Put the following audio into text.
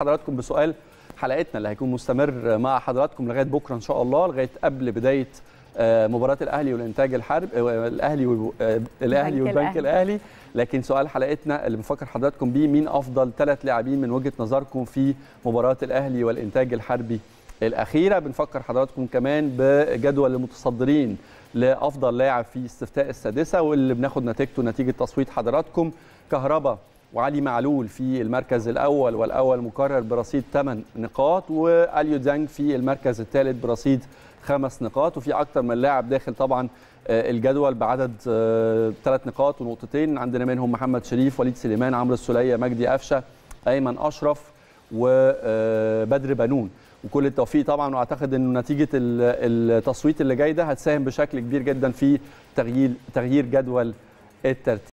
حضراتكم بسؤال حلقتنا اللي هيكون مستمر مع حضراتكم لغايه بكره ان شاء الله، لغايه قبل بدايه مباراه الاهلي والانتاج الحرب، الاهلي والبنك الاهلي. لكن سؤال حلقتنا اللي بنفكر حضراتكم بيه، مين افضل 3 لاعبين من وجهه نظركم في مباراه الاهلي والانتاج الحربي الاخيره؟ بنفكر حضراتكم كمان بجدول المتصدرين لافضل لاعب في استفتاء السادسه، واللي بناخد نتيجته نتيجه تصويت حضراتكم. كهربا وعلي معلول في المركز الاول والأول مكرر برصيد 8 نقاط، واليو ديانج في المركز الثالث برصيد 5 نقاط. وفي اكتر من لاعب داخل طبعا الجدول بعدد 3 نقاط ونقطتين، عندنا منهم محمد شريف، وليد سليمان، عمرو السوليه، مجدي قفشه، ايمن اشرف، وبدر بنون. وكل التوفيق طبعا، واعتقد انه نتيجه التصويت اللي جاي ده هتساهم بشكل كبير جدا في تغيير جدول الترتيب.